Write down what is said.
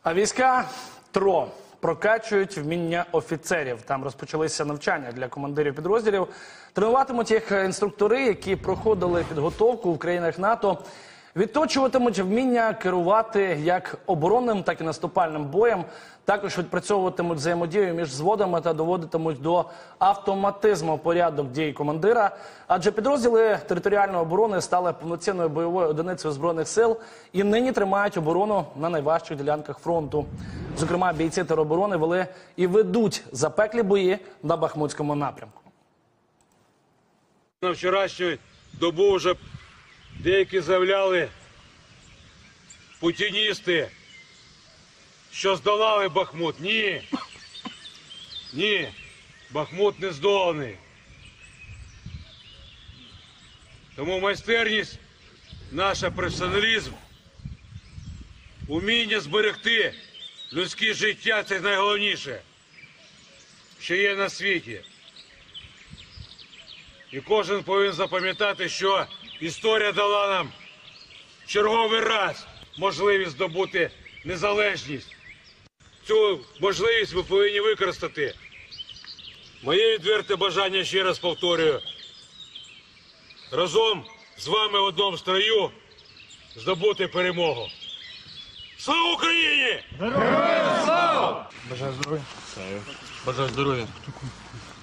А війська ТРО прокачують вміння офіцерів. Там розпочалися навчання для командирів підрозділів. Тренуватимуть їх інструктори, які проходили підготовку в країнах НАТО. Відточуватимуть вміння керувати як оборонним, так і наступальним боєм. Також відпрацьовуватимуть взаємодію між взводами та доводитимуть до автоматизму порядок дій командира. Адже підрозділи територіальної оборони стали повноцінною бойовою одиницею Збройних сил і нині тримають оборону на найважчих ділянках фронту. Зокрема, бійці тероборони вели і ведуть запеклі бої на Бахмутському напрямку. На вчорашню добу вже деякі заявляли путіністи, що здолали Бахмут. Ні. Ні. Бахмут не здоланий. Тому майстерність, наш професіоналізм, уміння зберегти людське життя – це найголовніше, що є на світі. І кожен повинен запам'ятати, що історія дала нам черговий раз можливість здобути незалежність. Цю можливість ми повинні використати. Моє відверте бажання, ще раз повторюю, разом з вами в одному строю здобути перемогу. Слава Україні! Героям слава! Бажаю здоров'я. Бажаю здоров'я.